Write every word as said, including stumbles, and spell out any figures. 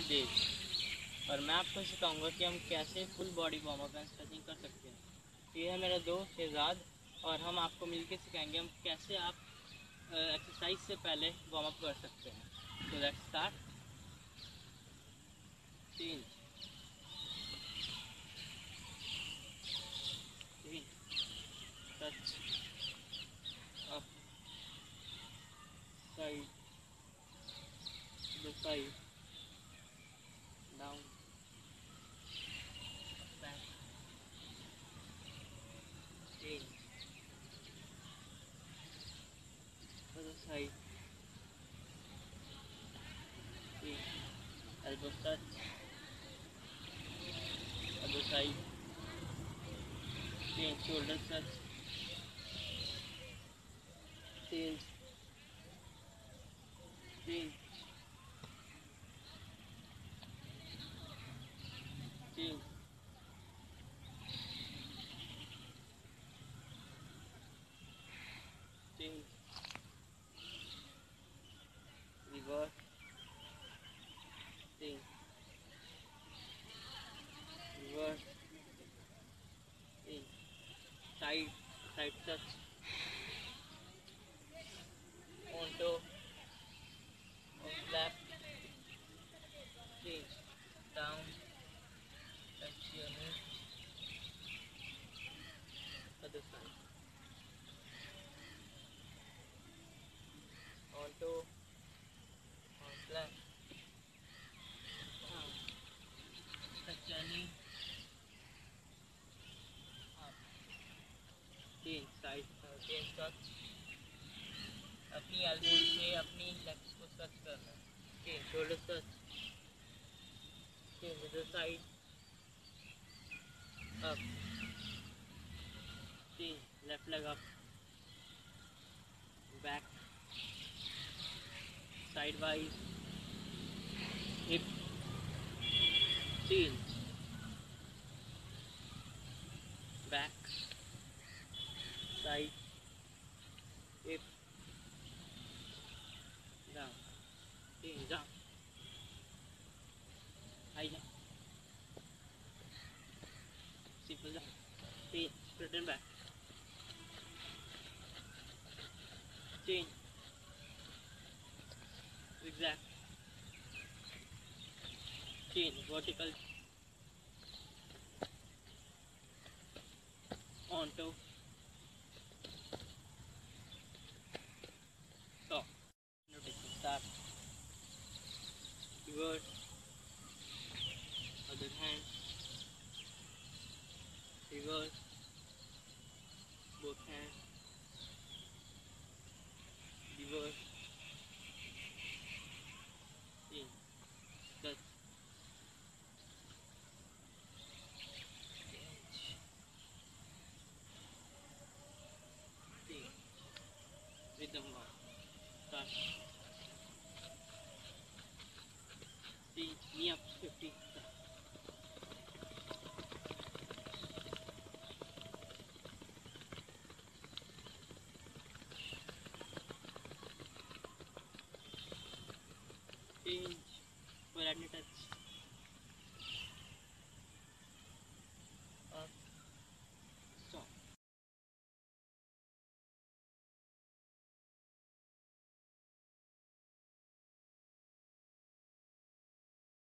तेज। और मैं आपको सिखाऊंगा कि हम कैसे full body warm up and stretching कर सकते हैं। ये है मेरा दोस्त शहजाद और हम आपको मिलकर सिखाएंगे हम कैसे आप एक्सरसाइज से पहले वार्म अप कर सकते हैं। तो लेट्स स्टार्ट। तीन तीन touch up side the side down back in other side in elbow touch other side change shoulder touch change change change change reverse change reverse change side side touch on toe on flap change down touch your knee other side on toe on flap down touch your knee up change side uh, change touch अपनी elbow से अपनी legs को touch करना change shoulder touch change other side up change left leg up back sidewise hip change back side hip down change down high jump simple jump change straight and back change zigzag change vertical onto top rotation start reverse other hand reverse both hands reverse change touch change change rhythm now start change knee up fifty change